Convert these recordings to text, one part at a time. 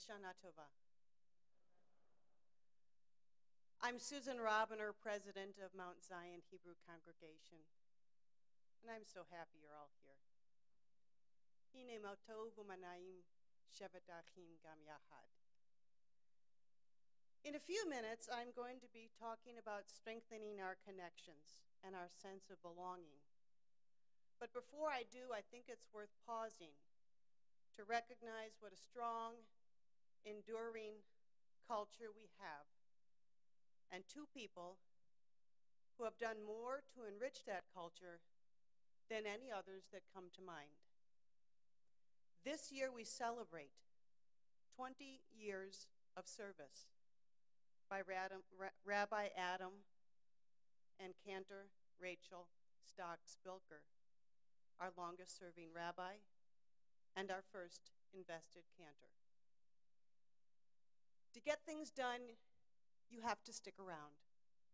Lashana Tova. I'm Susan Robiner, president of Mount Zion Hebrew Congregation, and I'm so happy you're all here. Hine matov umanaim shevet achim gam yahad. In a few minutes, I'm going to be talking about strengthening our connections and our sense of belonging. But before I do, I think it's worth pausing to recognize what a strong, enduring culture we have, and two people who have done more to enrich that culture than any others that come to mind. This year we celebrate 20 years of service by Rabbi Adam and Cantor Rachel Stock-Spilker, our longest-serving rabbi and our first invested cantor. To get things done, you have to stick around.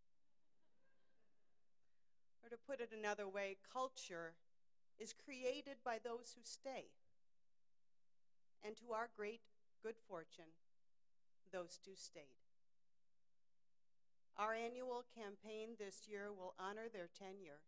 Or to put it another way, culture is created by those who stay. And to our great good fortune, those two stayed. Our annual campaign this year will honor their tenure,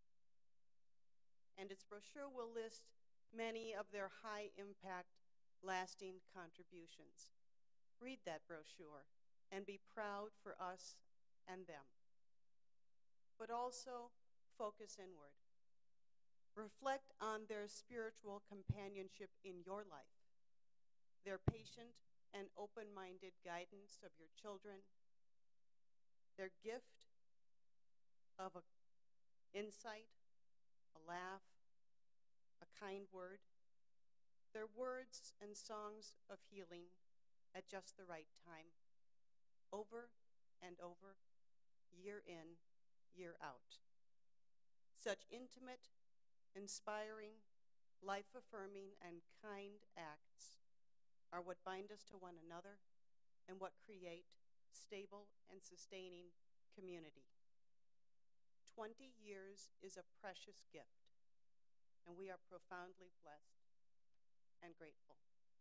and its brochure will list many of their high-impact, lasting contributions. Read that brochure and be proud for us and them. But also focus inward. Reflect on their spiritual companionship in your life, their patient and open-minded guidance of your children, their gift of an insight, a laugh, a kind word, their words and songs of healing at just the right time, over and over, year in, year out. Such intimate, inspiring, life-affirming, and kind acts are what bind us to one another and what create stable and sustaining community. 20 years is a precious gift, and we are profoundly blessed and grateful.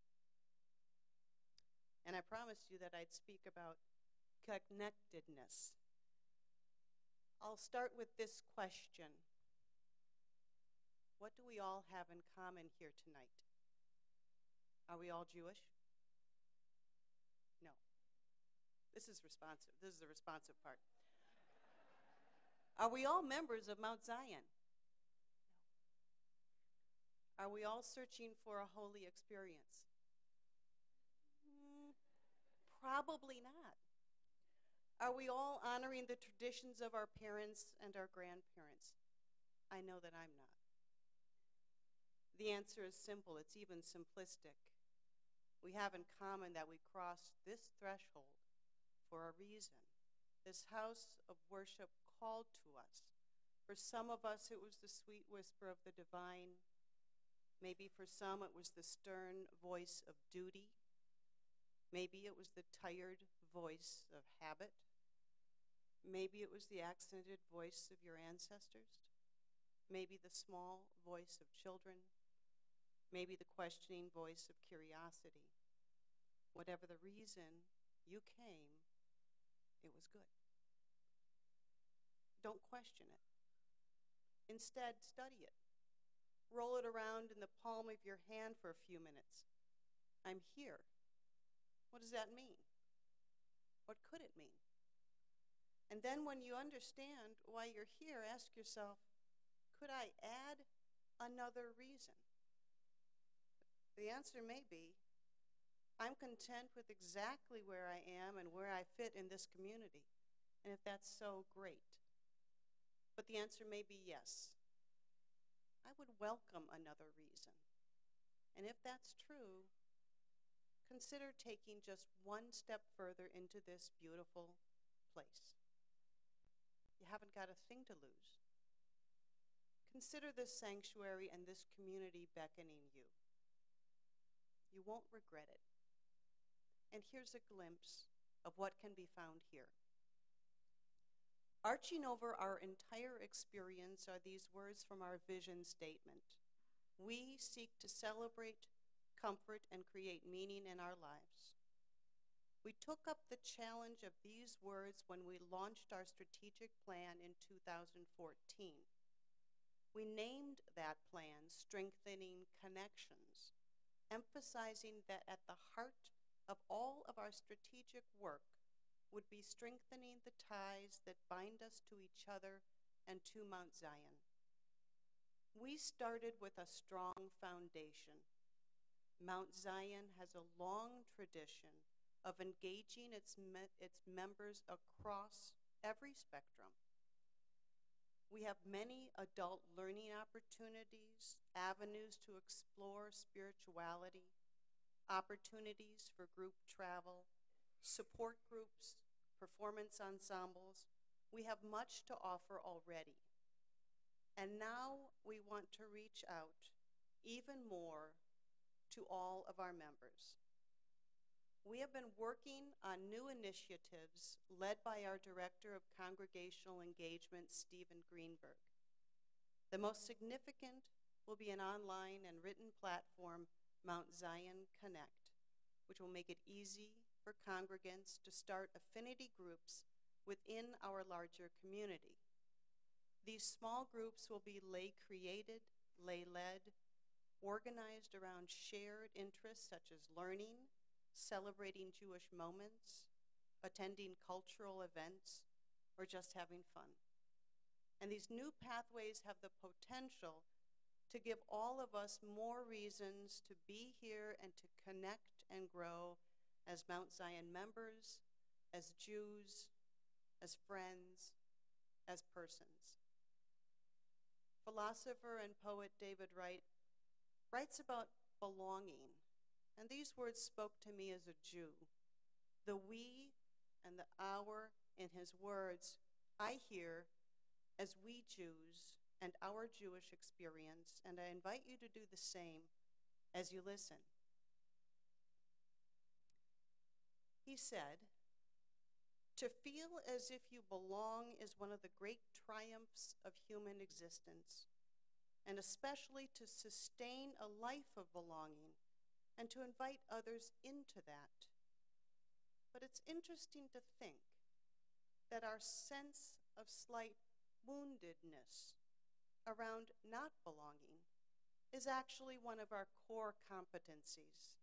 And I promised you that I'd speak about connectedness. I'll start with this question. What do we all have in common here tonight? Are we all Jewish? No. This is responsive. This is the responsive part. Are we all members of Mount Zion? No. Are we all searching for a holy experience? Probably not. Are we all honoring the traditions of our parents and our grandparents? I know that I'm not. The answer is simple. It's even simplistic. We have in common that we crossed this threshold for a reason. This house of worship called to us. For some of us, it was the sweet whisper of the divine. Maybe for some, it was the stern voice of duty. Maybe it was the tired voice of habit. Maybe it was the accented voice of your ancestors. Maybe the small voice of children. Maybe the questioning voice of curiosity. Whatever the reason you came, it was good. Don't question it. Instead, study it. Roll it around in the palm of your hand for a few minutes. I'm here. What does that mean? What could it mean? And then when you understand why you're here, ask yourself, could I add another reason? The answer may be, I'm content with exactly where I am and where I fit in this community. And if that's so, great. But the answer may be yes. I would welcome another reason. And if that's true, consider taking just one step further into this beautiful place. You haven't got a thing to lose. Consider this sanctuary and this community beckoning you. You won't regret it. And here's a glimpse of what can be found here. Arching over our entire experience are these words from our vision statement. We seek to celebrate comfort, and create meaning in our lives. We took up the challenge of these words when we launched our strategic plan in 2014. We named that plan Strengthening Connections, emphasizing that at the heart of all of our strategic work would be strengthening the ties that bind us to each other and to Mount Zion. We started with a strong foundation. Mount Zion has a long tradition of engaging its members across every spectrum. We have many adult learning opportunities, avenues to explore spirituality, opportunities for group travel, support groups, performance ensembles. We have much to offer already. And now we want to reach out even more to all of our members. We have been working on new initiatives led by our Director of Congregational Engagement, Stephen Greenberg. The most significant will be an online and written platform, Mount Zion Connect, which will make it easy for congregants to start affinity groups within our larger community. These small groups will be lay-created, lay-led, organized around shared interests such as learning, celebrating Jewish moments, attending cultural events, or just having fun. And these new pathways have the potential to give all of us more reasons to be here and to connect and grow as Mount Zion members, as Jews, as friends, as persons. Philosopher and poet David Wright writes about belonging, and these words spoke to me as a Jew. The we and the our in his words I hear as we Jews and our Jewish experience, and I invite you to do the same as you listen. He said, "To feel as if you belong is one of the great triumphs of human existence, and especially to sustain a life of belonging and to invite others into that. But it's interesting to think that our sense of slight woundedness around not belonging is actually one of our core competencies.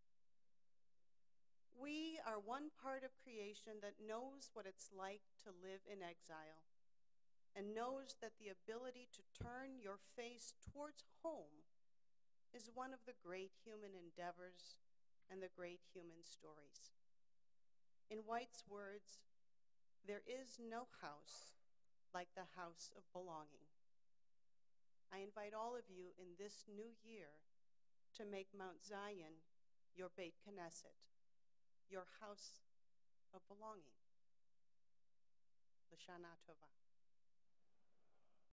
We are one part of creation that knows what it's like to live in exile and knows that the ability to turn your face towards home is one of the great human endeavors and the great human stories. In White's words, there is no house like the house of belonging. I invite all of you in this new year to make Mount Zion your Beit Knesset, your house of belonging. L'Shana Tova.